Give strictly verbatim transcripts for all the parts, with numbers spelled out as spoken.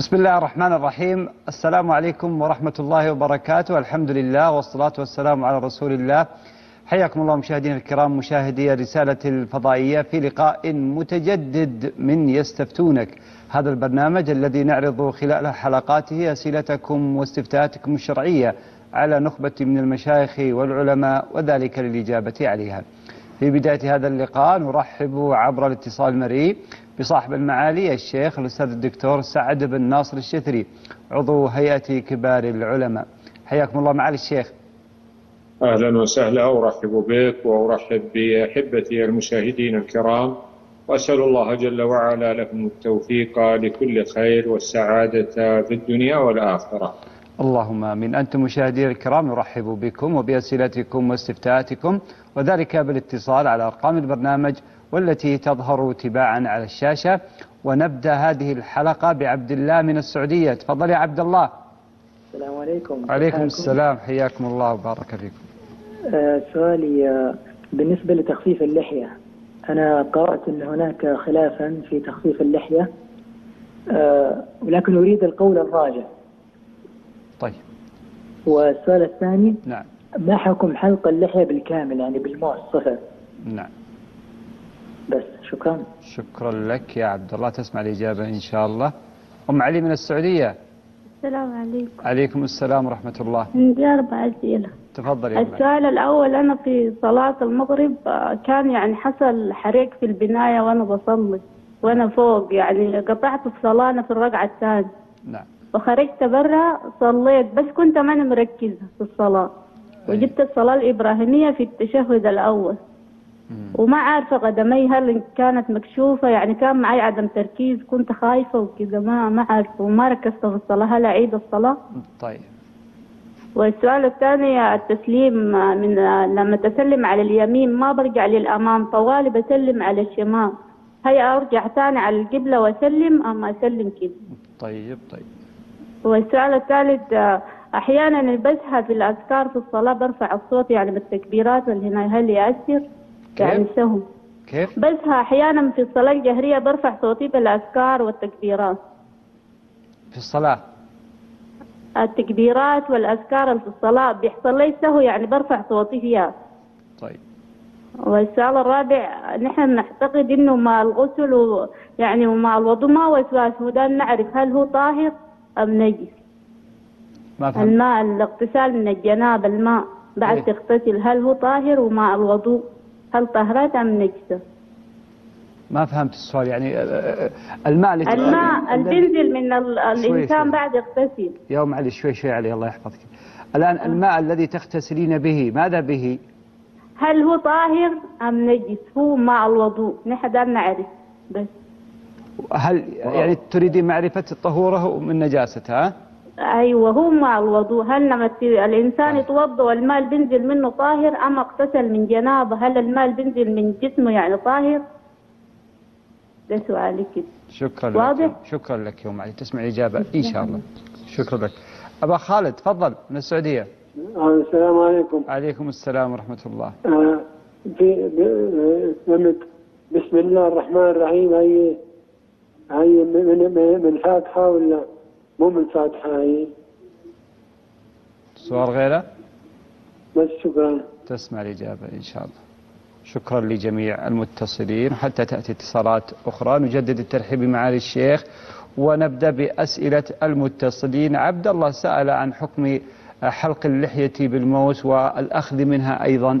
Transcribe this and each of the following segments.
بسم الله الرحمن الرحيم. السلام عليكم ورحمة الله وبركاته. الحمد لله والصلاة والسلام على رسول الله. حياكم الله مشاهدينا الكرام، مشاهدي الرسالة الفضائية في لقاء متجدد من يستفتونك، هذا البرنامج الذي نعرض خلال حلقاته أسئلتكم واستفتاءاتكم الشرعية على نخبة من المشايخ والعلماء، وذلك للإجابة عليها. في بداية هذا اللقاء نرحب عبر الاتصال المرئي بصاحب المعالي الشيخ الأستاذ الدكتور سعد بن ناصر الشثري، عضو هيئة كبار العلماء. حياكم الله معالي الشيخ. أهلا وسهلا، أرحب بك وأرحب بأحبتي المشاهدين الكرام، وأسأل الله جل وعلا لكم التوفيق لكل خير والسعادة في الدنيا والآخرة. اللهم آمين. أنتم مشاهدينا الكرام نرحب بكم وبأسئلتكم واستفتاءاتكم، وذلك بالاتصال على أرقام البرنامج والتي تظهر تباعا على الشاشة. ونبدأ هذه الحلقة بعبد الله من السعودية. تفضل يا عبد الله. السلام عليكم. عليكم السلام، حياكم الله وبارك فيكم. آه سؤالي آه بالنسبة لتخفيف اللحية، أنا قرأت أن هناك خلافا في تخفيف اللحية، آه ولكن أريد القول الراجح. طيب. والسؤال الثاني، نعم، ما حكم حلق اللحية بالكامل يعني بالموس صفر؟ نعم. بس شكرا. شكرا لك يا عبد الله، تسمع الإجابة إن شاء الله. أم علي من السعودية. السلام عليكم. عليكم السلام ورحمة الله. عندي أربع أسئلة. تفضل يا أم علي. السؤال الأول، أنا في صلاة المغرب كان يعني حصل حريق في البناية وأنا بصلي وأنا فوق، يعني قطعت الصلاة أنا في الركعة الثانية. نعم. وخرجت برا صليت، بس كنت ماني مركزة في الصلاة، وجبت الصلاة الإبراهيمية في التشهد الأول، وما عارفة قدمي هل كانت مكشوفة، يعني كان معي عدم تركيز، كنت خايفة وكذا، ما ما عارفة وما ركزت في الصلاة، هل أعيد الصلاة؟ طيب. والسؤال الثاني، التسليم من لما تسلم على اليمين ما برجع للأمام، طوالي بسلم على الشمال، هي أرجع ثاني على القبلة وأسلم أما أسلم كده؟ طيب طيب. والسؤال الثالث، أحيانا بسهى في الأذكار في الصلاة برفع الصوت يعني بالتكبيرات والهنا، هل يأثر؟ يعني سهو. كيف؟ بسهى أحيانا في الصلاة الجهرية برفع صوتي بالأذكار والتكبيرات. في الصلاة التكبيرات والأذكار في الصلاة بيحصل لي سهو، يعني برفع صوتي فيها. طيب. والسؤال الرابع، نحن نعتقد إنه مع الغسل و... يعني ومع الوضوء ما وسواس، وده نعرف هل هو طاهر أم نجس؟ ما فهمت. الماء الاغتسال من الجنابة، الماء بعد إيه؟ تغتسل هل هو طاهر، ومع الوضوء هل طهرات أم نجسة؟ ما فهمت السؤال. يعني الماء اللي الماء اللي بينزل من ال... الإنسان شوي. بعد يغتسل. يا أم علي شوي شوي علي، الله يحفظك. الآن آه. الماء الذي تغتسلين به ماذا به؟ هل هو طاهر أم نجس؟ هو مع الوضوء نحن نعرف بس. هل يعني تريدين معرفة طهوره من نجاستها؟ أيوة، هو مع الوضوء، هل لما الإنسان يتوضأ والماء اللي بينزل منه طاهر أم اغتسل من جنابه هل الماء اللي بينزل من جسمه يعني طاهر؟ ده سؤالي كده. شكرا واضح؟ لك. شكرا لك يا أم علي، تسمع الإجابة إن شاء الله. شكرا لك. أبا خالد تفضل من السعودية. السلام عليكم. عليكم السلام ورحمة الله. آه في بسم الله الرحمن الرحيم، هي هي من من فاتحة ولا مو من فاتحة؟ هي سؤال غيره؟ بس شكرا. تسمع الإجابة إن شاء الله. شكرا لجميع المتصلين، حتى تأتي اتصالات أخرى نجدد الترحيب بمعالي الشيخ ونبدأ بأسئلة المتصلين. عبد الله سأل عن حكم حلق اللحية بالموس والأخذ منها أيضا.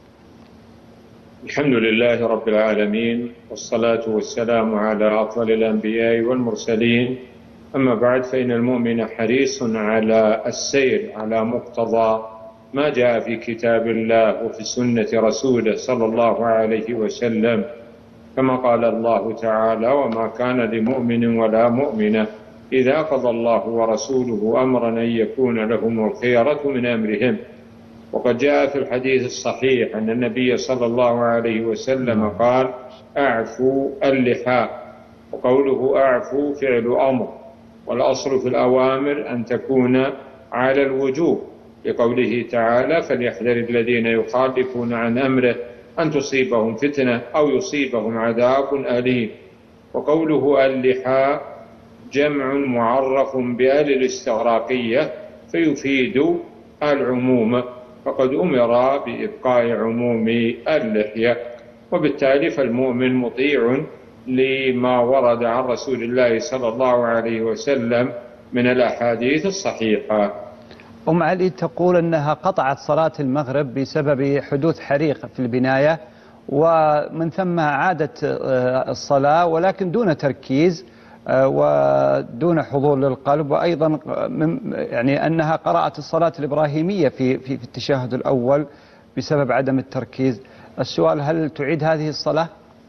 الحمد لله رب العالمين، والصلاة والسلام على أفضل الأنبياء والمرسلين، أما بعد، فإن المؤمن حريص على السير على مقتضى ما جاء في كتاب الله وفي سنة رسوله صلى الله عليه وسلم، كما قال الله تعالى: وما كان لمؤمن ولا مؤمنة إذا قضى الله ورسوله أمرا أن يكون لهم الخيرة من أمرهم. وقد جاء في الحديث الصحيح أن النبي صلى الله عليه وسلم قال: أعفوا اللحى. وقوله أعفوا فعل أمر، والأصل في الأوامر أن تكون على الوجوب، لقوله تعالى: فليحذر الذين يخالفون عن أمره أن تصيبهم فتنة أو يصيبهم عذاب أليم. وقوله اللحى جمع معرف بأل الاستغراقية فيفيد العموم، فقد أمر بإبقاء عموم اللحية، وبالتالي فالمؤمن مطيع لما ورد عن رسول الله صلى الله عليه وسلم من الأحاديث الصحيحة. أم علي تقول أنها قطعت صلاة المغرب بسبب حدوث حريق في البناية، ومن ثم عادت الصلاة ولكن دون تركيز ودون حضور للقلب، وأيضا يعني أنها قرأت الصلاة الإبراهيمية في في التشهد الأول بسبب عدم التركيز. السؤال: هل تعيد هذه الصلاة؟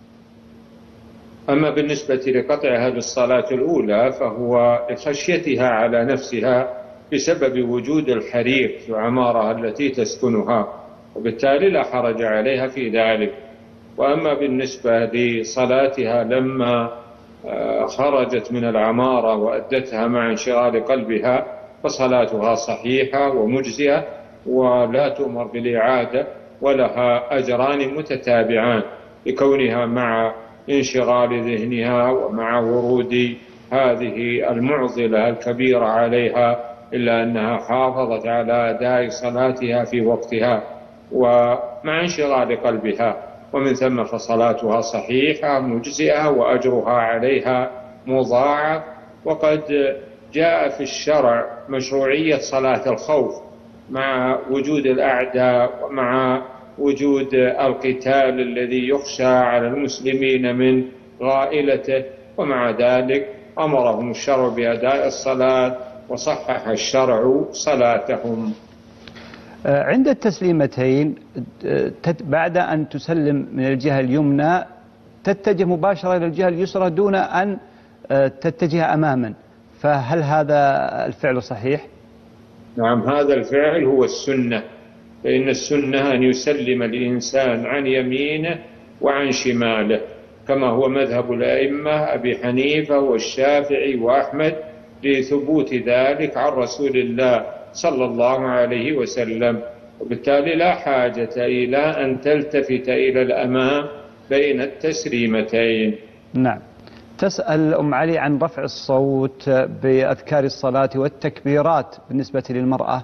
أما بالنسبة لقطع هذه الصلاة الأولى فهو لخشيتها على نفسها بسبب وجود الحريق في العمارة التي تسكنها، وبالتالي لا حرج عليها في ذلك. وأما بالنسبة لصلاتها لما خرجت من العمارة وأدتها مع انشغال قلبها فصلاتها صحيحة ومجزئة ولا تؤمر بالإعادة، ولها أجران متتابعان لكونها مع انشغال ذهنها ومع ورود هذه المعضلة الكبيرة عليها، إلا أنها حافظت على أداء صلاتها في وقتها ومع انشغال قلبها، ومن ثم فصلاتها صحيحة مجزئة وأجرها عليها مضاعف. وقد جاء في الشرع مشروعية صلاة الخوف مع وجود الأعداء ومع وجود القتال الذي يخشى على المسلمين من غائلته، ومع ذلك أمرهم الشرع بأداء الصلاة وصحح الشرع صلاتهم. عند التسليمتين بعد أن تسلم من الجهة اليمنى تتجه مباشرة إلى الجهة اليسرى دون أن تتجه أماما، فهل هذا الفعل صحيح؟ نعم، هذا الفعل هو السنة، فإن السنة أن يسلم الإنسان عن يمينه وعن شماله، كما هو مذهب الأئمة أبي حنيفة والشافعي وأحمد لثبوت ذلك عن رسول الله صلى الله عليه وسلم. وبالتالي لا حاجة إلى أن تلتفت إلى الأمام بين التسليمتين. نعم. تسأل أم علي عن رفع الصوت بأذكار الصلاة والتكبيرات بالنسبة للمرأة.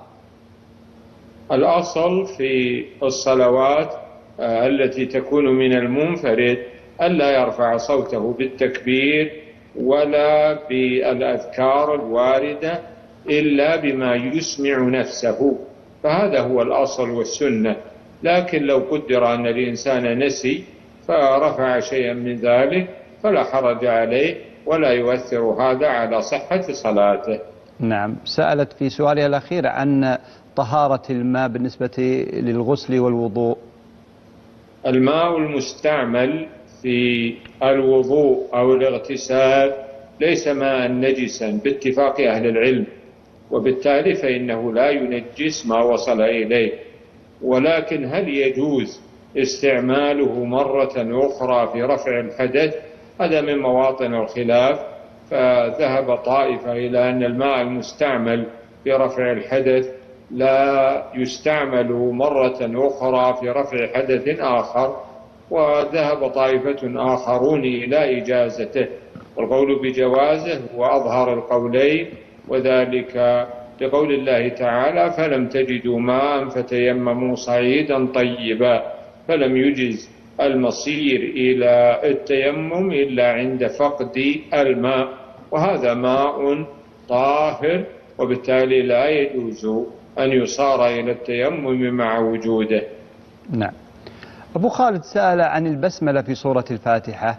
الأصل في الصلوات التي تكون من المنفرد ألا يرفع صوته بالتكبير ولا بالأذكار الواردة إلا بما يسمع نفسه، فهذا هو الأصل والسنة. لكن لو قدر أن الإنسان نسي فرفع شيئا من ذلك فلا حرج عليه ولا يؤثر هذا على صحة صلاته. نعم. سألت في سؤالها الأخير عن طهارة الماء بالنسبة للغسل والوضوء. الماء المستعمل في الوضوء أو الاغتسال ليس ماء نجسا باتفاق أهل العلم، وبالتالي فإنه لا ينجس ما وصل إليه. ولكن هل يجوز استعماله مرة أخرى في رفع الحدث؟ هذا من مواطن الخلاف، فذهب طائفة إلى أن الماء المستعمل في رفع الحدث لا يستعمل مرة أخرى في رفع حدث آخر، وذهب طائفة آخرون إلى إجازته، والقول بجوازه هو أظهر القولين، وذلك لقول الله تعالى: فلم تجدوا ماء فتيمموا صعيدا طيبا، فلم يجز المصير إلى التيمم إلا عند فقد الماء، وهذا ماء طاهر، وبالتالي لا يجوز أن يصار إلى التيمم مع وجوده. نعم. أبو خالد سأل عن البسملة في سورة الفاتحة.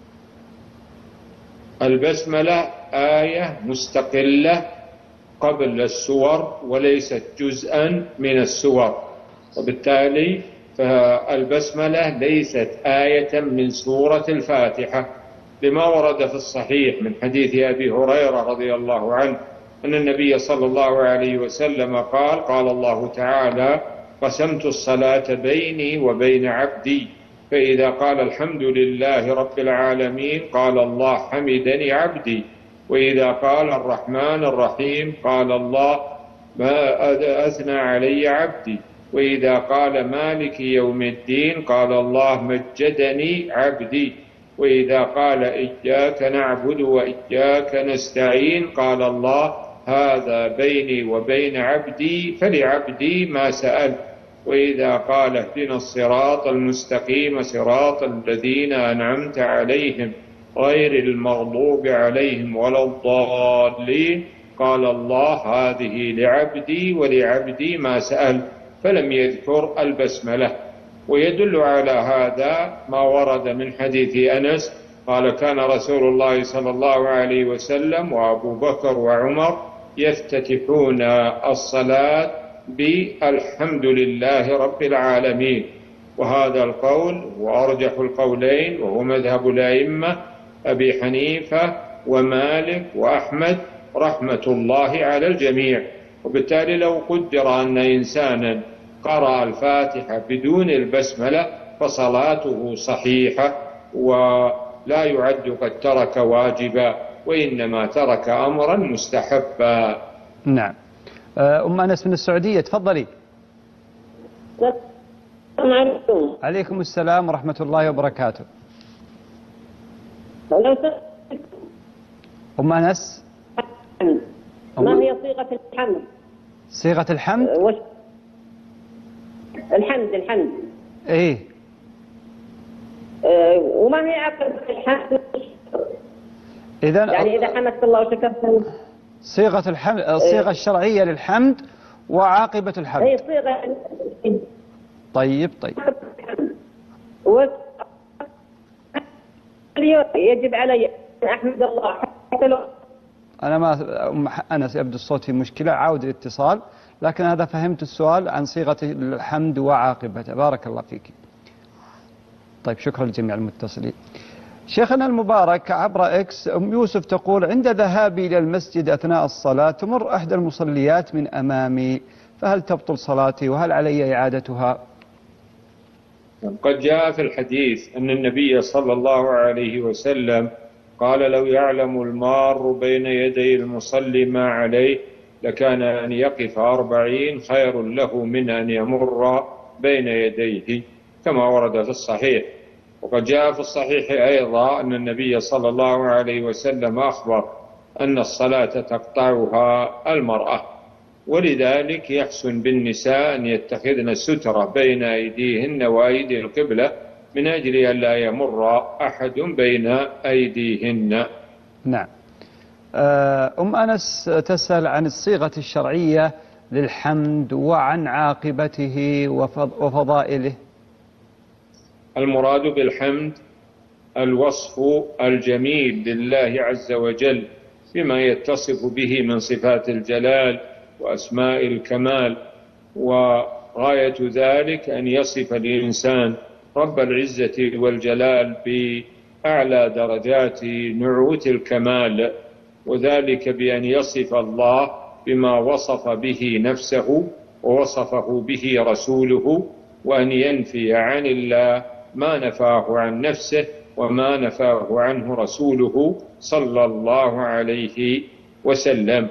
البسملة آية مستقلة قبل السور وليست جزءا من السور، وبالتالي فالبسملة ليست آية من سورة الفاتحة، لما ورد في الصحيح من حديث أبي هريرة رضي الله عنه أن النبي صلى الله عليه وسلم قال: قال الله تعالى: قسمت الصلاة بيني وبين عبدي، فإذا قال الحمد لله رب العالمين قال الله حمدني عبدي، وإذا قال الرحمن الرحيم قال الله ما أثنى علي عبدي، وإذا قال مالك يوم الدين قال الله مجدني عبدي. وإذا قال إياك نعبد وإياك نستعين قال الله هذا بيني وبين عبدي فلعبدي ما سأل. وإذا قال اهدنا الصراط المستقيم صراط الذين أنعمت عليهم غير المغضوب عليهم ولا الضالين قال الله هذه لعبدي ولعبدي ما سأل، فلم يذكر البسملة. ويدل على هذا ما ورد من حديث أنس قال كان رسول الله صلى الله عليه وسلم وأبو بكر وعمر يفتتحون الصلاة بالحمد لله رب العالمين. وهذا القول وأرجح القولين وهو مذهب الأئمة أبي حنيفة ومالك وأحمد رحمة الله على الجميع. وبالتالي لو قدر أن إنسانا قرأ الفاتحة بدون البسملة فصلاته صحيحة ولا يعد قد ترك واجبا، وإنما ترك أمرا مستحبا. نعم. أم أنس من السعودية، تفضلي. عليكم. عليكم السلام ورحمة الله وبركاته. أم أنس، ما هي صيغة الحمد؟ صيغة الحمد؟ وش الحمد الحمد إيه. أه وما هي عقبة الحمد؟ إذا يعني إذا حمدت الله وشكرت. صيغة الحمد، الصيغة الشرعية للحمد وعاقبة الحمد. هي صيغة. طيب طيب. و يجب علي أن أحمد الله حتى لو أنا ما أم أنس يبدو الصوت في مشكلة، عاود الاتصال، لكن هذا فهمت السؤال عن صيغة الحمد وعاقبته. بارك الله فيك. طيب شكرا لجميع المتصلين. شيخنا المبارك عبر إكس، أم يوسف تقول عند ذهابي إلى المسجد أثناء الصلاة تمر أحد المصليات من أمامي، فهل تبطل صلاتي وهل علي إعادتها؟ قد جاء في الحديث أن النبي صلى الله عليه وسلم قال لو يعلم المار بين يدي المصلي ما عليه لكان أن يقف أربعين خير له من أن يمر بين يديه، كما ورد في الصحيح. وقد جاء في الصحيح أيضا أن النبي صلى الله عليه وسلم أخبر أن الصلاة تقطعها المرأة، ولذلك يحسن بالنساء أن يتخذن السترة بين أيديهن وأيدي القبلة من أجل أن لا يمر أحد بين أيديهن. نعم. أم أنس تسأل عن الصيغة الشرعية للحمد وعن عاقبته وفضائله. المراد بالحمد الوصف الجميل لله عز وجل بما يتصف به من صفات الجلال وأسماء الكمال، وغاية ذلك أن يصف الإنسان رب العزة والجلال بأعلى درجات نعوت الكمال، وذلك بأن يصف الله بما وصف به نفسه ووصفه به رسوله، وأن ينفي عن الله ما نفاه عن نفسه وما نفاه عنه رسوله صلى الله عليه وسلم.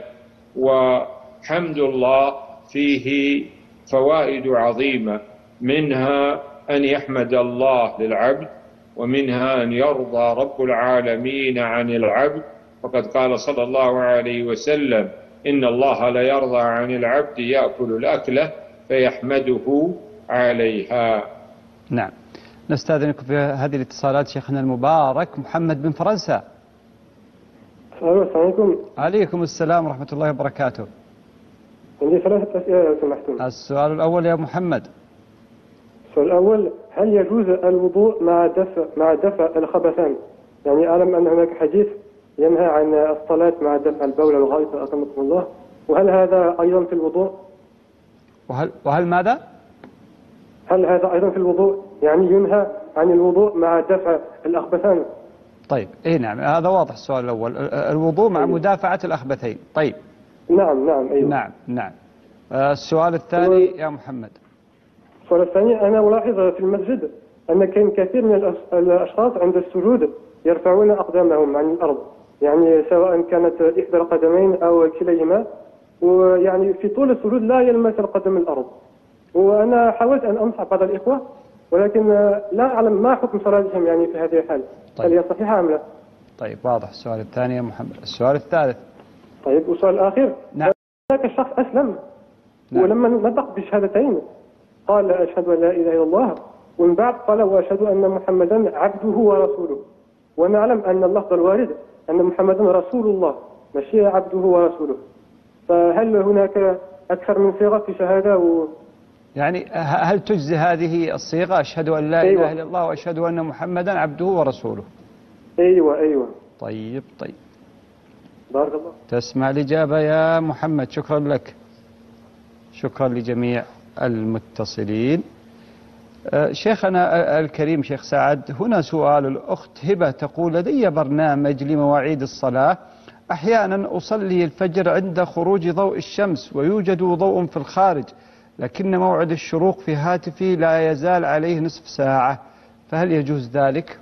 وحمد الله فيه فوائد عظيمة، منها أن يحمد الله للعبد، ومنها أن يرضى رب العالمين عن العبد، فقد قال صلى الله عليه وسلم إن الله لا يرضى عن العبد يأكل الأكلة فيحمده عليها. نعم. نستأذنكم في هذه الاتصالات شيخنا المبارك. محمد بن فرنسا. السلام عليكم. عليكم السلام ورحمة الله وبركاته. عندي ثلاثة أسئلة لو سمحتم. السؤال الأول يا محمد. السؤال الأول، هل يجوز الوضوء مع دفع مع دفع الخبثان؟ يعني أعلم أن هناك حديث ينهى عن الصلاة مع دفع البول والغائط أكرمكم الله، وهل هذا أيضا في الوضوء؟ وهل وهل ماذا؟ هل هذا أيضا في الوضوء؟ يعني ينهى عن الوضوء مع دفع الأخبثان. طيب إيه نعم، هذا واضح. السؤال الأول الوضوء مع أيوه. مدافعة الأخبثين. طيب. نعم نعم أيوه. نعم نعم. السؤال الثاني يا محمد. السؤال الثاني، أنا ألاحظ في المسجد أن كان كثير من الأشخاص عند السجود يرفعون أقدامهم عن الأرض، يعني سواء كانت إحدى القدمين أو كليهما، ويعني في طول السجود لا يلمس القدم الأرض. وأنا حاولت أن أنصح بعض الإخوة ولكن لا أعلم ما حكم صلاتهم يعني في هذه الحال. طيب. هل هي صحيحة أم لا؟ طيب واضح. السؤال الثاني يا محمد. السؤال الثالث. طيب والسؤال الأخير. نعم. هناك الشخص أسلم. نعم. ولما نطق بالشهادتين قال أشهد أن لا إله إلا الله، ومن بعد قال وأشهد أن محمدا عبده ورسوله، ونعلم أن اللفظ الوارد أن محمدا رسول الله ماشي عبده ورسوله، فهل هناك أكثر من صيغة في شهادة و... يعني هل تجزي هذه الصيغة أشهد أن لا أيوة. إله إلا الله وأشهد أن محمدا عبده ورسوله؟ أيوة أيوة. طيب طيب. بارك الله. تسمع الإجابة يا محمد. شكرا لك. شكرا لجميع المتصلين. شيخنا الكريم شيخ سعد، هنا سؤال الأخت هبة تقول لدي برنامج لمواعيد الصلاة، أحيانا أصلي الفجر عند خروج ضوء الشمس ويوجد ضوء في الخارج، لكن موعد الشروق في هاتفي لا يزال عليه نصف ساعة، فهل يجوز ذلك؟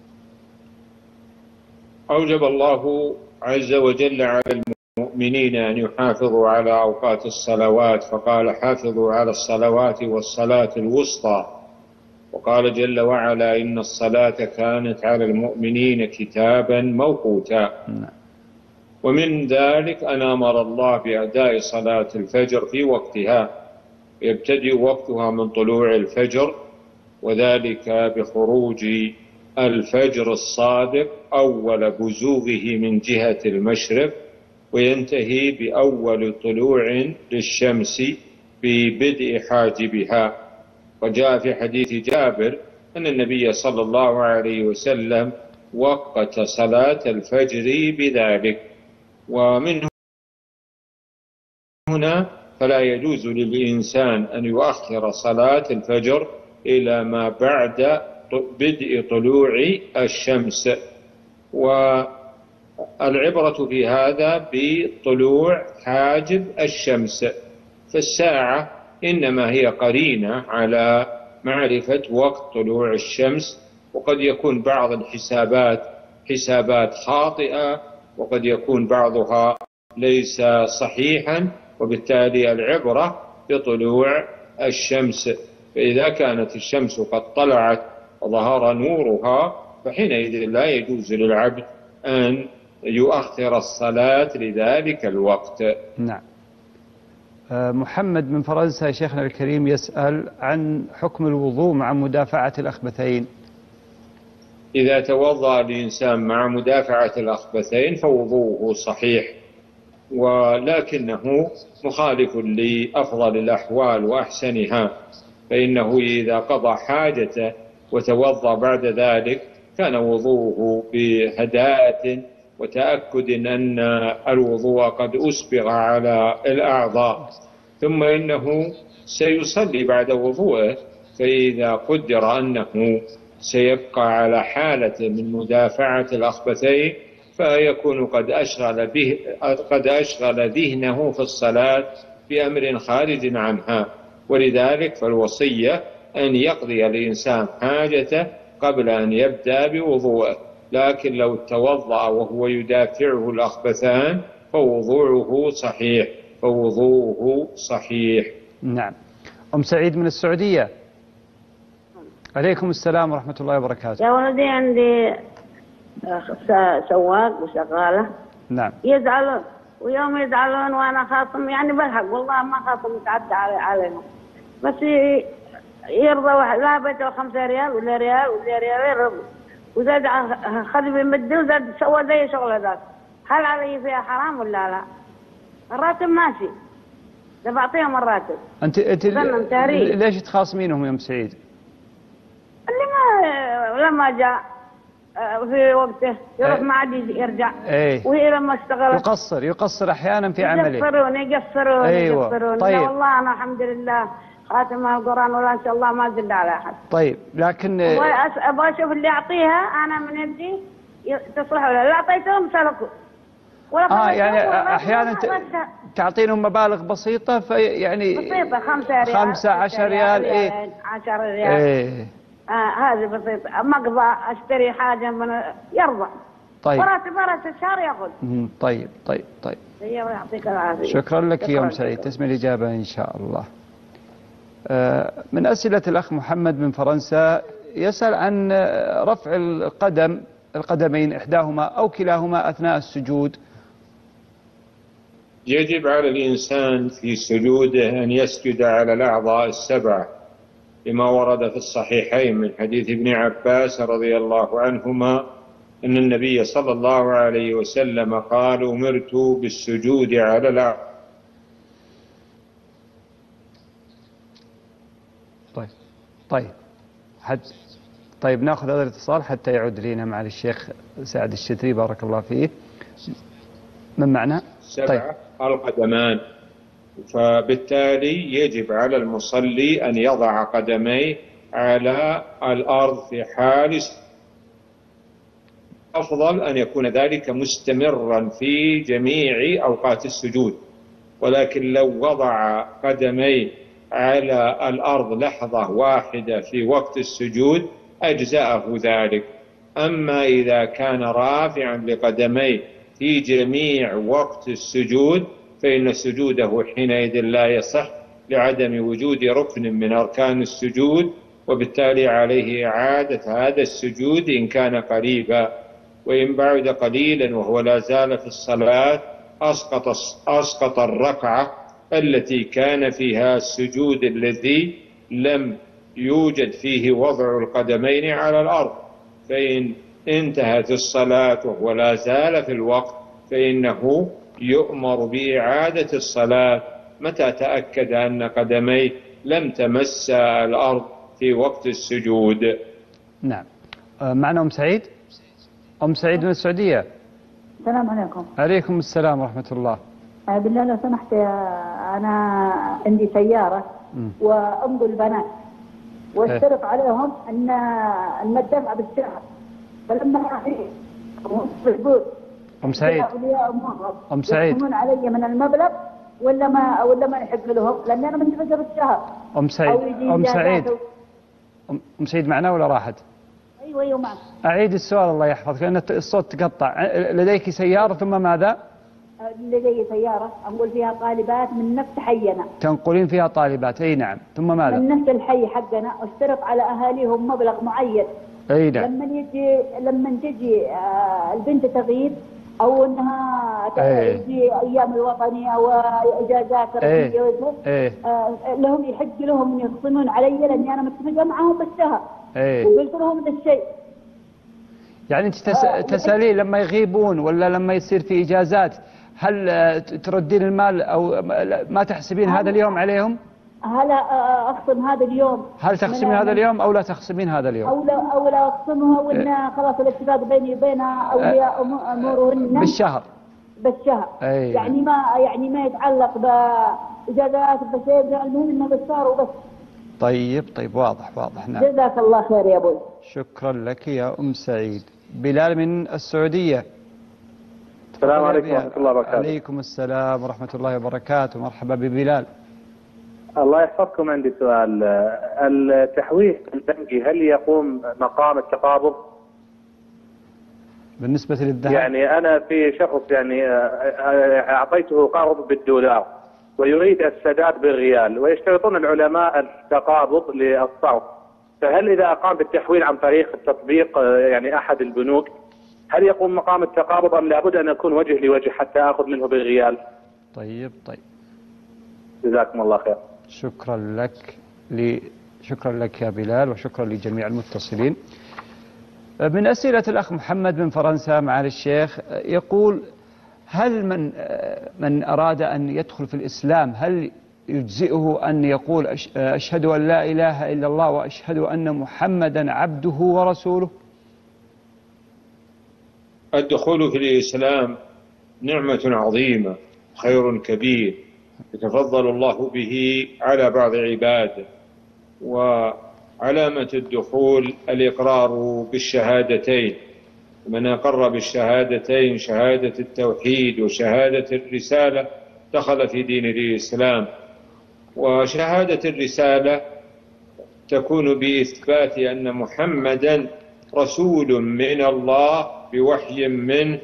أوجب الله عز وجل على المؤمنين أن يحافظوا على أوقات الصلوات، فقال حافظوا على الصلوات والصلاة الوسطى، وقال جل وعلا إن الصلاة كانت على المؤمنين كتابا موقوتا. ومن ذلك أن أمر الله بأداء صلاة الفجر في وقتها، يبتدئ وقتها من طلوع الفجر، وذلك بخروج الفجر الصادق أول بزوغه من جهة المشرق، وينتهي بأول طلوع للشمس ببدء حاجبها. وجاء في حديث جابر أن النبي صلى الله عليه وسلم وقت صلاة الفجر بذلك. ومن هنا فلا يجوز للإنسان أن يؤخر صلاة الفجر إلى ما بعد بدء طلوع الشمس. والعبرة في هذا بطلوع حاجب الشمس، فالساعة إنما هي قرينة على معرفة وقت طلوع الشمس، وقد يكون بعض الحسابات حسابات خاطئة، وقد يكون بعضها ليس صحيحا، وبالتالي العبرة بطلوع الشمس. فإذا كانت الشمس قد طلعت وظهر نورها فحينئذ لا يجوز للعبد أن يؤخر الصلاة لذلك الوقت. نعم. محمد من فرنسا شيخنا الكريم يسأل عن حكم الوضوء مع مدافعة الأخبثين. إذا توضأ الإنسان مع مدافعة الأخبثين فوضوءه صحيح، ولكنه مخالف لأفضل الأحوال وأحسنها، فإنه إذا قضى حاجته وتوضأ بعد ذلك كان وضوءه بهداءة وتأكد أن الوضوء قد أسبغ على الأعضاء، ثم إنه سيصلي بعد وضوءه، فإذا قدر أنه سيبقى على حالة من مدافعة الأخبثين فيكون قد أشغل به قد أشغل ذهنه في الصلاة بأمر خارج عنها. ولذلك فالوصية أن يقضي الإنسان حاجته قبل أن يبدأ بوضوءه، لكن لو توضأ وهو يدافعه الأخبثان فوضوعه صحيح فوضوءه صحيح. نعم. أم سعيد من السعودية. عليكم السلام ورحمة الله وبركاته. يا ولدي عندي سواق وشغالة. نعم. يزعلون، ويوم يزعلون وأنا خاصم يعني بالحق والله ما خاصم متعدى عليهم، بس يرضى واحد لا بيته خمسة ريال ولا ريال ولا ريال يرضى، وزاد خذ بمده وزاد سوى زي شغله ذاك. هل علي فيها حرام ولا لا؟ الراتب ماشي، ده بعطيهم الراتب. أنت أنت ليش تخاصمينهم يا أم سعيد؟ اللي ما لما جاء في وقته يروح ما عاد يرجع. ايه. وهي لما اشتغلت يقصر يقصر احيانا في عمله. يقصرون يقصرون أيوة. يقصرون. طيب. لا والله انا الحمد لله خاتم القرآن ولا ان شاء الله ما زل على احد. طيب لكن ابغى اشوف اللي اعطيها انا من يدي تصلح ولا لا. اعطيتهم سلكوا. اه يعني احيانا تعطينهم مبالغ بسيطه في يعني بسيطه خمسة ريال خمسة عشر ريال. ايه عشر ريال. ايه آه هذه بسيطة. مقضى اشتري حاجة من يرضى. طيب. وراتب راتب الشهر ياخذ. طيب طيب طيب. يعطيك العافية. شكرا لك يا أم سعيد. تسمع الإجابة إن شاء الله. من أسئلة الأخ محمد من فرنسا يسأل عن رفع القدم القدمين إحداهما أو كلاهما أثناء السجود. يجب على الإنسان في سجوده أن يسجد على الأعضاء السبعة لما ورد في الصحيحين من حديث ابن عباس رضي الله عنهما أن النبي صلى الله عليه وسلم قال: أمرت بالسجود على الأعضاء. طيب طيب حد طيب ناخذ هذا الاتصال حتى يعود لنا مع الشيخ سعد الشتري بارك الله فيه. من معنا؟ سبع طيب. القدمان، فبالتالي يجب على المصلي أن يضع قدميه على الأرض في حال أفضل أن يكون ذلك مستمرا في جميع أوقات السجود، ولكن لو وضع قدميه على الأرض لحظة واحدة في وقت السجود أجزأه ذلك. أما إذا كان رافعا لقدميه في جميع وقت السجود فإن سجوده حينئذ لا يصح لعدم وجود ركن من أركان السجود، وبالتالي عليه إعادة هذا السجود إن كان قريبا. وإن بعد قليلا وهو لا زال في الصلاة أسقط, أسقط الركعة التي كان فيها السجود الذي لم يوجد فيه وضع القدمين على الأرض، فإن انتهت الصلاة وهو لا زال في الوقت فإنه يؤمر بإعادة الصلاة متى تأكد أن قدميه لم تمس الأرض في وقت السجود. نعم. معنا أم سعيد. أم سعيد من السعودية. السلام عليكم. عليكم السلام ورحمة الله. بالله لو سمحت، أنا عندي سيارة وأمضي البنات واشترط عليهم أن أن الدفع بالشهر، فلما أم سعيد أم سعيد يحكمون علي من المبلغ ولا ما ولا ما يحق لهم، لأن أنا مندفع بالشهر. أم سعيد أم سعيد أم سعيد معنا ولا راحت؟ أيوة أيوة معك. أعيد السؤال الله يحفظك لأن الصوت تقطع. لديك سيارة ثم ماذا؟ لدي سيارة أنقل فيها طالبات من نفس حينا. تنقلين فيها طالبات، أي نعم، ثم ماذا؟ من نفس الحي حقنا، واشترط على أهاليهم مبلغ معين. أي نعم. لما يجي لما تجي البنت تغيب أو أنها تجي أيام الوطنية أو إجازات رسمية أيه. لهم يحق لهم يخصمون علي لأني أنا متفقة معهم بالشهر. أيه. وقلت لهم ذا الشيء. يعني أنت تس... تسألين لما يغيبون ولا لما يصير في إجازات هل تردين المال أو ما تحسبين هذا اليوم عليهم؟ هل أخصم هذا اليوم؟ هل تخصمين هذا اليوم أو لا تخصمين هذا اليوم؟ أو لا أو لا أخصمها وإن خلاص الاتفاق بيني وبين أولياء أمورهن بالشهر. بالشهر. أي. يعني ما يعني ما يتعلق بإجازات بشيء، المهم إنه بالشهر وبس. طيب طيب واضح واضح. نعم. جزاك الله خير يا أبوي. شكرا لك يا أم سعيد. بلال من السعودية. السلام عليكم ورحمة الله وبركاته. عليكم السلام ورحمة الله وبركاته. مرحبا ببلال. الله يحفظكم. عندي سؤال، التحويل البنكي هل يقوم مقام التقابض؟ بالنسبة للذهب يعني أنا في شخص يعني أعطيته قرض بالدولار ويريد السداد بالريال، ويشترطون العلماء التقابض للصرف، فهل إذا أقام بالتحويل عن طريق التطبيق يعني أحد البنوك هل يقوم مقام التقابض أم لابد أن يكون وجه لوجه حتى أخذ منه بالريال؟ طيب طيب جزاكم الله خير. شكرا لك لي شكرا لك يا بلال وشكرا لجميع المتصلين. من أسئلة الأخ محمد من فرنسا معالي الشيخ يقول: هل من من أراد أن يدخل في الإسلام هل يجزئه أن يقول أشهد أن لا إله إلا الله وأشهد أن محمدا عبده ورسوله؟ الدخول في الإسلام نعمة عظيمة، خير كبير يتفضل الله به على بعض عباده، وعلامة الدخول الإقرار بالشهادتين. من أقر بالشهادتين شهادة التوحيد وشهادة الرسالة دخل في دين الإسلام. وشهادة الرسالة تكون بإثبات أن محمدا رسول من الله بوحي منه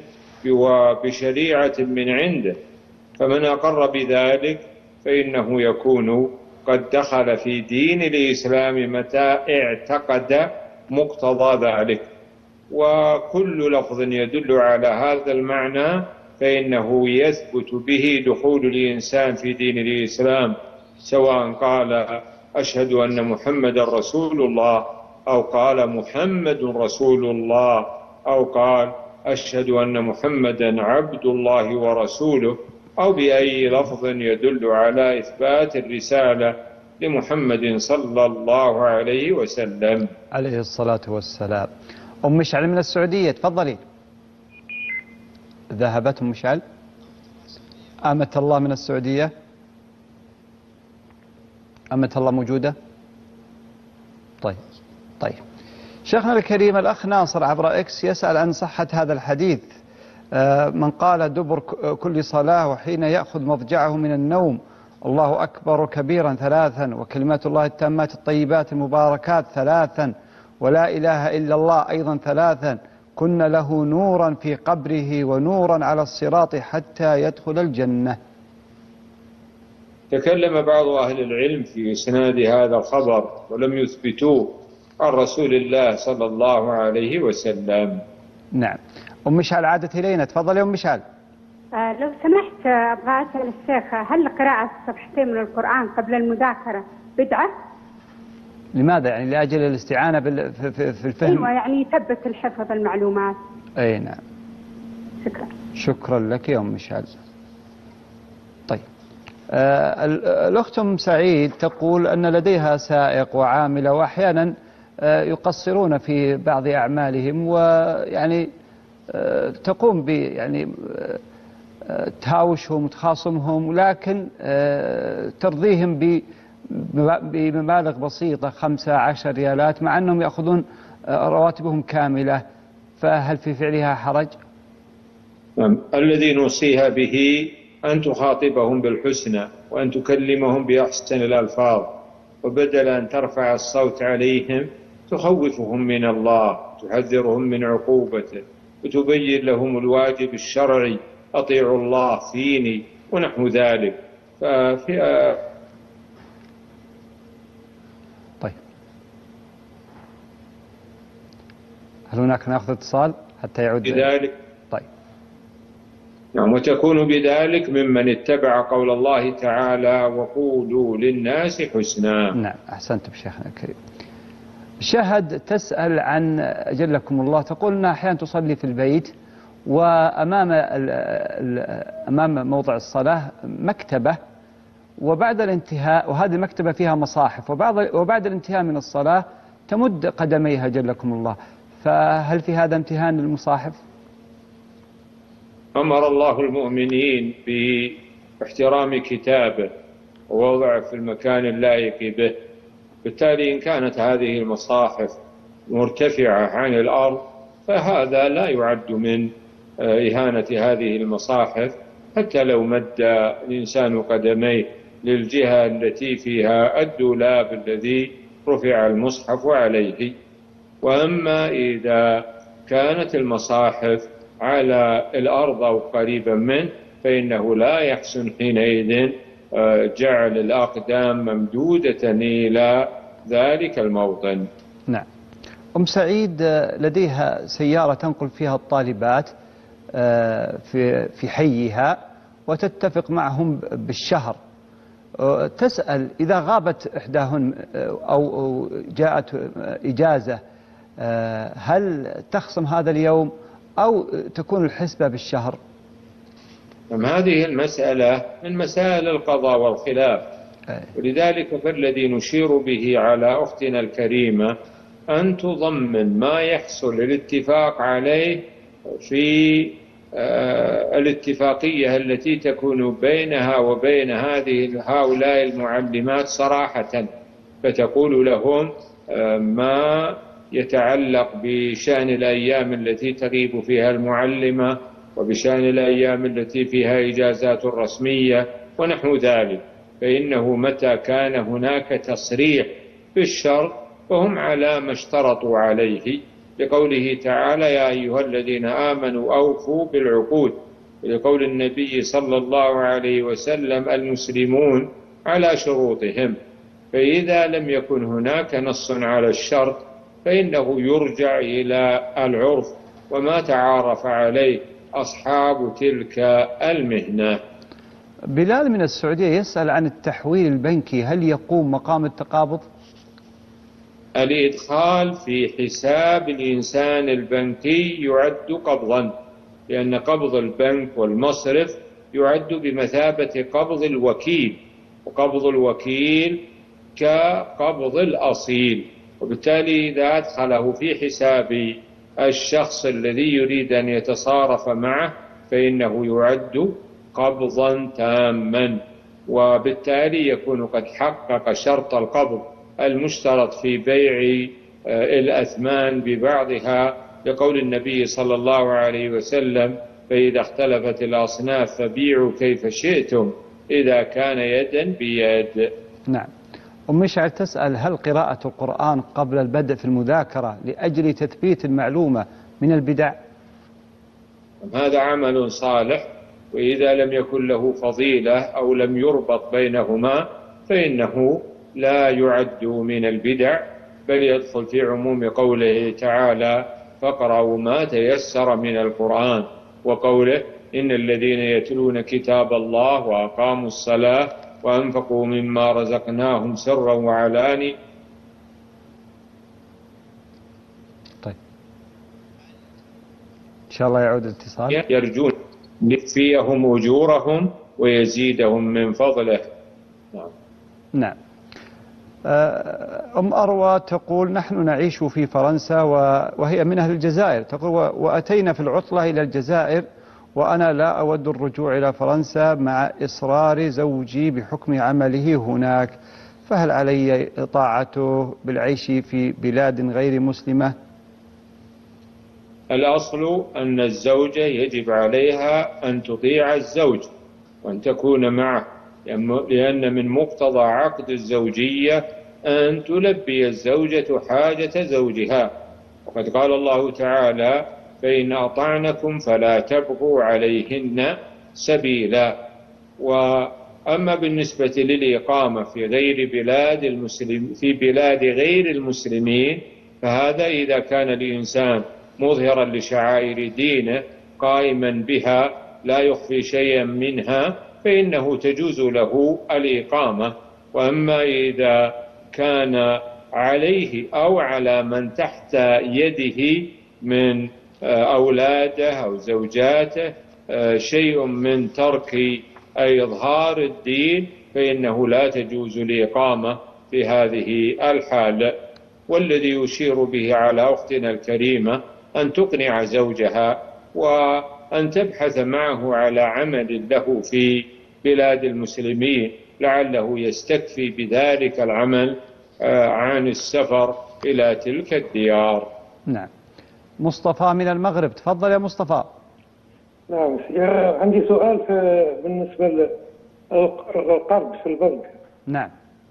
وبشريعة من عنده، فمن أقر بذلك فإنه يكون قد دخل في دين الإسلام متى اعتقد مقتضى ذلك. وكل لفظ يدل على هذا المعنى فإنه يثبت به دخول الإنسان في دين الإسلام، سواء قال أشهد أن محمد رسول الله، أو قال محمد رسول الله، أو قال أشهد أن محمدا عبد الله ورسوله، أو بأي لفظ يدل على إثبات الرسالة لمحمد صلى الله عليه وسلم عليه الصلاة والسلام. أم مشعل من السعودية، تفضلي. ذهبت أم مشعل. أمة الله من السعودية، أمة الله موجودة؟ طيب طيب شيخنا الكريم، الأخ ناصر عبر إكس يسأل عن صحة هذا الحديث، من قال دبر كل صلاة وحين يأخذ مضجعه من النوم الله أكبر كبيرا ثلاثا، وكلمات الله التامات الطيبات المباركات ثلاثا، ولا إله إلا الله أيضا ثلاثا، كن له نورا في قبره ونورا على الصراط حتى يدخل الجنة. تكلم بعض أهل العلم في إسناد هذا الخبر ولم يثبتوه عن رسول الله صلى الله عليه وسلم. نعم. أم مشعل عادت إلينا، تفضل يا أم مشعل. آه لو سمحت أبغى أسأل الشيخ، هل قراءة صفحتين من القرآن قبل المذاكرة بدعة؟ لماذا؟ يعني لأجل الاستعانة بال... في, في, في الفهم؟ أيوة، يعني يثبت الحفظ المعلومات. أي نعم. شكرا. شكرا لك يا أم مشعل. طيب آه الأخت أم سعيد تقول أن لديها سائق وعاملة، وأحيانا آه يقصرون في بعض أعمالهم، ويعني آه تقوم ب يعني آه تهاوشهم وتخاصمهم، لكن آه ترضيهم ب بمبالغ بسيطة خمسة عشر ريالات، مع أنهم يأخذون رواتبهم كاملة، فهل في فعلها حرج؟ نعم. الذي نوصيها به أن تخاطبهم بالحسنى، وأن تكلمهم بأحسن الألفاظ، وبدل أن ترفع الصوت عليهم تخوفهم من الله، تحذرهم من عقوبته، وتبين لهم الواجب الشرعي، أطيعوا الله فيني ونحو ذلك. ففي طيب، هل هناك ناخذ اتصال حتى يعود بذلك؟ طيب نعم. وتكون بذلك ممن اتبع قول الله تعالى وقولوا للناس حسنا. نعم، أحسنت بشيخنا الكريم. شهد تسأل عن أجلكم الله، تقول أنها أحيانا تصلي في البيت، وأمام أمام موضع الصلاة مكتبة، وبعد الانتهاء، وهذه المكتبة فيها مصاحف، وبعد وبعد الانتهاء من الصلاة تمد قدميها جلكم الله، فهل في هذا امتهان للمصاحف؟ أمر الله المؤمنين باحترام كتابه ووضعه في المكان اللائق به، بالتالي إن كانت هذه المصاحف مرتفعة عن الأرض فهذا لا يعد من إهانة هذه المصاحف، حتى لو مد الإنسان قدميه للجهة التي فيها الدولاب الذي رفع المصحف عليه. وأما إذا كانت المصاحف على الأرض أو قريبا منه فإنه لا يحسن حينئذ جعل الأقدام ممدودة إلى ذلك الموطن. نعم. أم سعيد لديها سيارة تنقل فيها الطالبات في في حيها، وتتفق معهم بالشهر. تسأل إذا غابت إحداهن أو جاءت إجازة هل تخصم هذا اليوم أو تكون الحسبة بالشهر؟ هذه المسألة من مسائل القضاء والخلاف، ولذلك فالذي نشير به على أختنا الكريمة أن تضمن ما يحصل الاتفاق عليه في الاتفاقية التي تكون بينها وبين هذه هؤلاء المعلمات صراحة، فتقول لهم ما يتعلق بشأن الأيام التي تغيب فيها المعلمة، وبشأن الأيام التي فيها إجازات رسمية ونحو ذلك، فإنه متى كان هناك تصريح بالشرط فهم على ما اشترطوا عليه، لقوله تعالى يا أيها الذين آمنوا أوفوا بالعقود، ولقول النبي صلى الله عليه وسلم المسلمون على شروطهم، فإذا لم يكن هناك نص على الشرط فإنه يرجع إلى العرف وما تعارف عليه أصحاب تلك المهنة. بلال من السعودية يسأل عن التحويل البنكي، هل يقوم مقام التقابض؟ الإدخال في حساب الإنسان البنكي يعد قبضا، لأن قبض البنك والمصرف يعد بمثابة قبض الوكيل، وقبض الوكيل كقبض الأصيل، وبالتالي إذا أدخله في حساب الشخص الذي يريد أن يتصارف معه فإنه يعد قبضا تاما، وبالتالي يكون قد حقق شرط القبض المشترط في بيع الأثمان ببعضها، لقول النبي صلى الله عليه وسلم: فإذا اختلفت الأصناف فبيعوا كيف شئتم إذا كان يدا بيد. نعم. أم مشعل تسأل: هل قراءة القرآن قبل البدء في المذاكرة لأجل تثبيت المعلومة من البدع؟ هذا عمل صالح، وإذا لم يكن له فضيلة أو لم يربط بينهما فإنه لا يعد من البدع، بل يدخل في عموم قوله تعالى: فاقرأوا ما تيسر من القرآن، وقوله: إن الذين يتلون كتاب الله وأقاموا الصلاة وأنفقوا مما رزقناهم سرا وعلانية. طيب إن شاء الله يعود الاتصال. يرجون يكفيهم أجورهم ويزيدهم من فضله. نعم. نعم. أم أروى تقول: نحن نعيش في فرنسا وهي من أهل الجزائر، تقول: وأتينا في العطلة إلى الجزائر وأنا لا أود الرجوع إلى فرنسا مع إصرار زوجي بحكم عمله هناك، فهل علي طاعته بالعيش في بلاد غير مسلمة؟ الأصل أن الزوجة يجب عليها أن تطيع الزوج وأن تكون معه، لأن من مقتضى عقد الزوجية أن تلبي الزوجة حاجة زوجها، وقد قال الله تعالى: فإن أطعنكم فلا تبغوا عليهن سبيلا. وأما بالنسبة للإقامة في غير بلاد المسلم في بلاد غير المسلمين فهذا إذا كان الإنسان مظهرا لشعائر دينه قائما بها لا يخفي شيئا منها فإنه تجوز له الإقامة. وأما إذا كان عليه أو على من تحت يده من أولاده أو زوجاته شيء من ترك أي إظهار الدين فإنه لا تجوز الإقامة في هذه الحال. والذي يشير به على أختنا الكريمة أن تقنع زوجها وأن تبحث معه على عمل له في بلاد المسلمين لعله يستكفي بذلك العمل عن السفر إلى تلك الديار. نعم. مصطفى من المغرب، تفضل يا مصطفى. نعم، عندي سؤال في بالنسبة للقرض في البنك. نعم.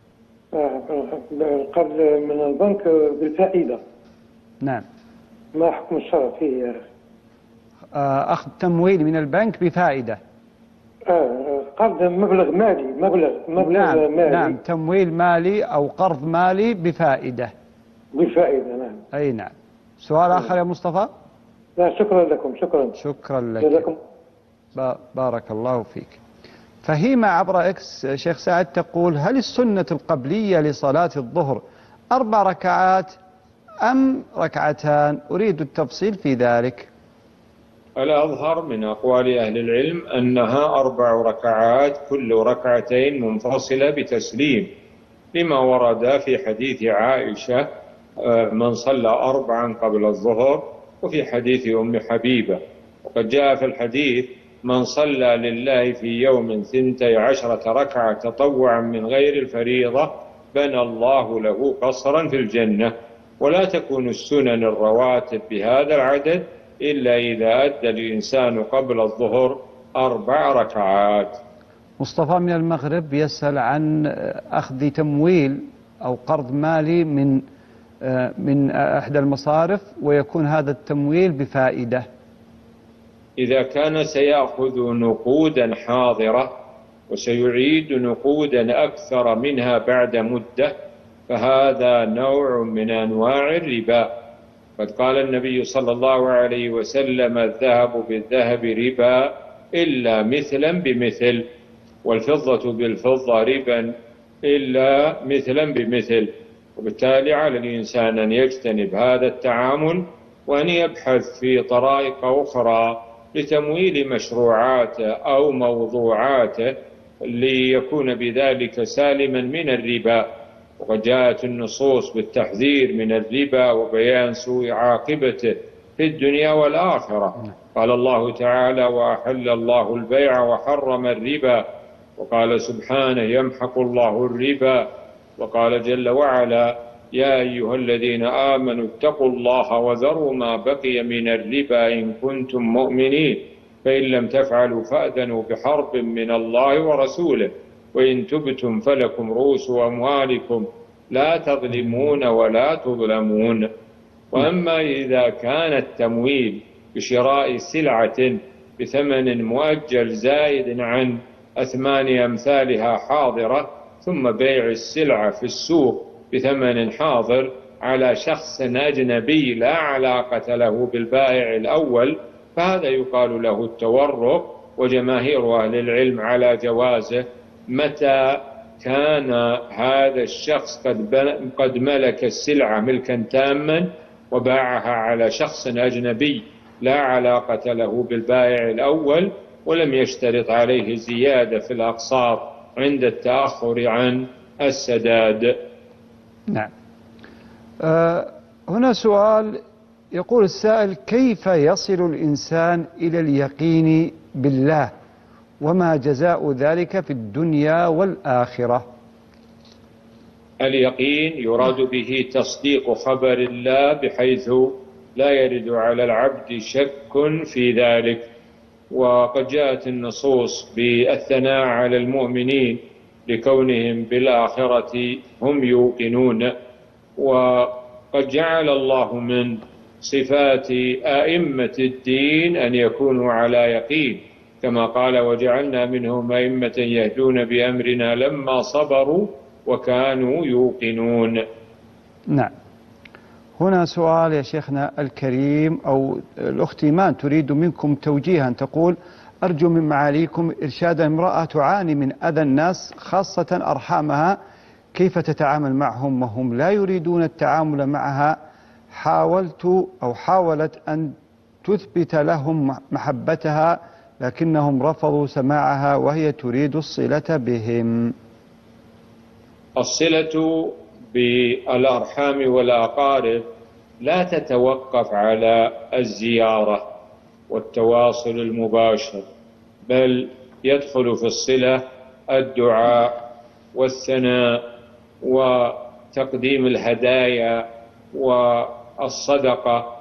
القرض من البنك بالفائدة. نعم. ما حكم الشرع فيه؟ أخذ تمويل من البنك بفائدة. آه قرض مبلغ مالي مبلغ مبلغ نعم مالي. نعم، تمويل مالي أو قرض مالي بفائدة. بفائدة، نعم. أي نعم. سؤال آخر يا مصطفى؟ لا، شكرا لكم. شكرا شكرا لك. جزاكم. بارك الله فيك. فهيمة عبر إكس شيخ سعد تقول: هل السنة القبلية لصلاة الظهر أربع ركعات أم ركعتان؟ أريد التفصيل في ذلك. الأظهر من أقوال أهل العلم أنها أربع ركعات، كل ركعتين منفصلة بتسليم، لما ورد في حديث عائشة: من صلى أربعا قبل الظهر، وفي حديث أم حبيبة. وقد جاء في الحديث: من صلى لله في يوم ثنتي عشرة ركعة تطوعا من غير الفريضة بنى الله له قصرا في الجنة. ولا تكون السنن الرواتب بهذا العدد إلا إذا أدى الإنسان قبل الظهر أربع ركعات. مصطفى من المغرب يسأل عن أخذ تمويل أو قرض مالي من من أحد المصارف ويكون هذا التمويل بفائدة. إذا كان سيأخذ نقودا حاضرة وسيعيد نقودا أكثر منها بعد مدة، فهذا نوع من أنواع الربا. قد قال النبي صلى الله عليه وسلم: الذهب بالذهب ربا إلا مثلا بمثل، والفضة بالفضة ربا إلا مثلا بمثل. وبالتالي على الإنسان أن يجتنب هذا التعامل، وأن يبحث في طرائق أخرى لتمويل مشروعاته أو موضوعاته ليكون بذلك سالما من الربا. وقد جاءت النصوص بالتحذير من الربا وبيان سوء عاقبته في الدنيا والآخرة. قال الله تعالى: وأحل الله البيع وحرم الربا. وقال سبحانه: يمحق الله الربا. وقال جل وعلا: يا أيها الذين آمنوا اتقوا الله وذروا ما بقي من الربا إن كنتم مؤمنين، فإن لم تفعلوا فأذنوا بحرب من الله ورسوله، وإن تبتم فلكم رؤوس أموالكم لا تظلمون ولا تظلمون. وأما إذا كان التمويل بشراء سلعة بثمن مؤجل زائد عن أثمان أمثالها حاضرة، ثم بيع السلعة في السوق بثمن حاضر على شخص أجنبي لا علاقة له بالبائع الأول، فهذا يقال له التورق. وجماهير أهل العلم على جوازه متى كان هذا الشخص قد ملك السلعة ملكا تاما وباعها على شخص أجنبي لا علاقة له بالبائع الأول، ولم يشترط عليه زيادة في الأقساط عند التأخر عن السداد. نعم. أه هنا سؤال يقول السائل: كيف يصل الإنسان إلى اليقين بالله، وما جزاء ذلك في الدنيا والآخرة؟ اليقين يراد به تصديق خبر الله بحيث لا يرد على العبد شك في ذلك. وقد جاءت النصوص بالثناء على المؤمنين لكونهم بالآخرة هم يوقنون. وقد جعل الله من صفات أئمة الدين أن يكونوا على يقين، كما قال: وجعلنا منهم أئمة يهدون بأمرنا لما صبروا وكانوا يوقنون. نعم. هنا سؤال يا شيخنا الكريم، أو الأخت إيمان تريد منكم توجيها، تقول: أرجو من معاليكم إرشاد امرأة تعاني من أذى الناس خاصة أرحامها، كيف تتعامل معهم وهم لا يريدون التعامل معها؟ حاولت أو حاولت أن تثبت لهم محبتها لكنهم رفضوا سماعها وهي تريد الصلة بهم. الصلة بالأرحام والأقارب لا تتوقف على الزيارة والتواصل المباشر، بل يدخل في الصلة الدعاء والثناء وتقديم الهدايا والصدقة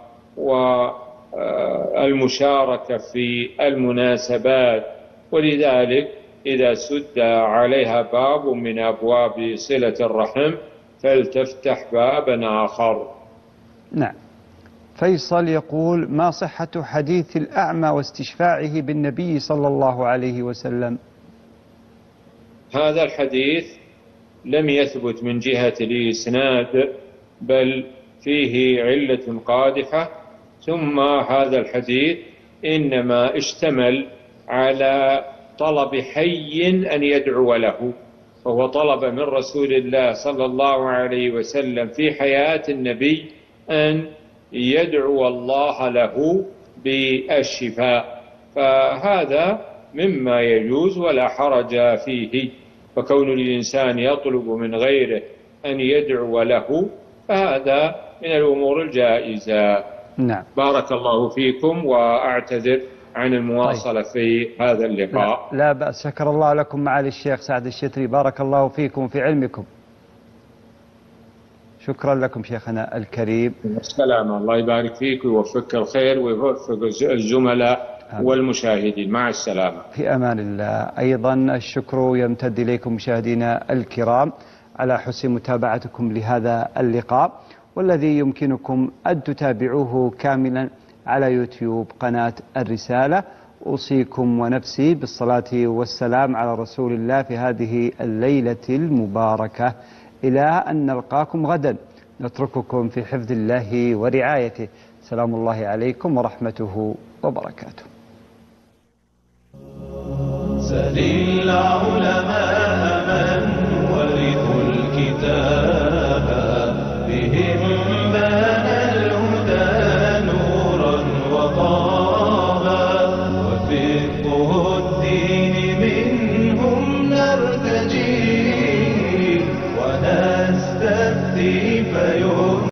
والمشاركة في المناسبات. ولذلك إذا سد عليها باب من أبواب صلة الرحم فلتفتح بابا آخر. نعم. فيصل يقول: ما صحة حديث الأعمى واستشفاعه بالنبي صلى الله عليه وسلم؟ هذا الحديث لم يثبت من جهة الإسناد، بل فيه علة قادحة. ثم هذا الحديث إنما اشتمل على طلب حي أن يدعو له، فهو طلب من رسول الله صلى الله عليه وسلم في حياة النبي أن يدعو الله له بالشفاء، فهذا مما يجوز ولا حرج فيه. فكون الإنسان يطلب من غيره أن يدعو له فهذا من الأمور الجائزة. نعم. بارك الله فيكم، وأعتذر عن المواصلة طيب. في هذا اللقاء. لا, لا بأس. شكر الله لكم معالي الشيخ سعد الشتري، بارك الله فيكم في علمكم. شكرا لكم شيخنا الكريم. السلام، الله يبارك فيك ويوفقك الخير ويوفق الزملاء والمشاهدين. مع السلامة. في أمان الله. أيضا الشكر يمتد إليكم مشاهدينا الكرام على حسن متابعتكم لهذا اللقاء، والذي يمكنكم أن تتابعوه كاملا على يوتيوب قناة الرسالة، أوصيكم ونفسي بالصلاة والسلام على رسول الله في هذه الليلة المباركة، إلى أن نلقاكم غدا نترككم في حفظ الله ورعايته. سلام الله عليكم ورحمته وبركاته. سل العلماء